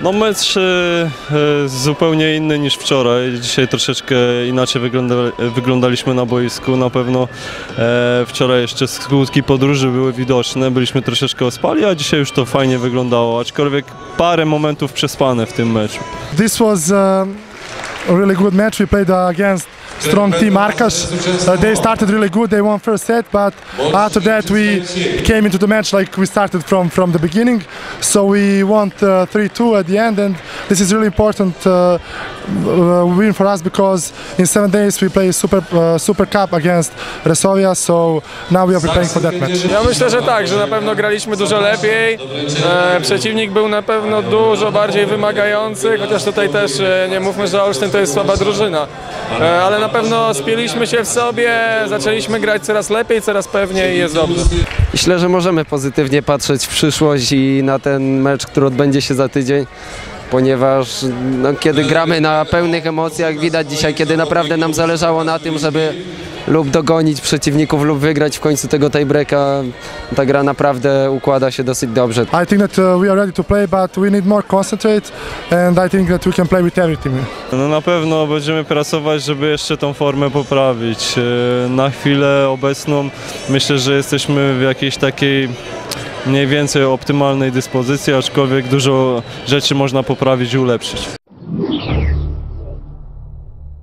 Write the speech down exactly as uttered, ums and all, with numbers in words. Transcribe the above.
No mecz e, zupełnie inny niż wczoraj. Dzisiaj troszeczkę inaczej wygląda, wyglądaliśmy na boisku. Na pewno e, wczoraj jeszcze skutki podróży były widoczne. Byliśmy troszeczkę ospali, a dzisiaj już to fajnie wyglądało. Aczkolwiek parę momentów przespane w tym meczu. This was uh, a really good match. We played uh, against strong team Arkas. Uh, they started really good. They won first set, but after that we came into the match like we started from from the beginning. So we won uh, three two at the end, and this is really important uh, uh, win for us because in seven days we play Super uh, Super Cup against Resovia. So now we are preparing for that match. Ja myślę, że tak, że na pewno graliśmy dużo lepiej. E, przeciwnik był na pewno dużo bardziej wymagający, chociaż tutaj też e, nie mówmy, że Olsztyn to jest słaba drużyna. E, ale na pewno spieliśmy się w sobie, zaczęliśmy grać coraz lepiej, coraz pewniej i jest dobrze. Myślę, że możemy pozytywnie patrzeć w przyszłość i na ten mecz, który odbędzie się za tydzień, ponieważ no, kiedy gramy na pełnych emocjach, widać dzisiaj, kiedy naprawdę nam zależało na tym, żeby lub dogonić przeciwników, lub wygrać w końcu tego tiebreaka, ta gra naprawdę układa się dosyć dobrze. I think that uh, we are ready to play, but we need more concentrate, and I think that we can play with everything. No na pewno będziemy pracować, żeby jeszcze tą formę poprawić. E, na chwilę obecną myślę, że jesteśmy w jakiejś takiej mniej więcej optymalnej dyspozycji, aczkolwiek dużo rzeczy można poprawić i ulepszyć.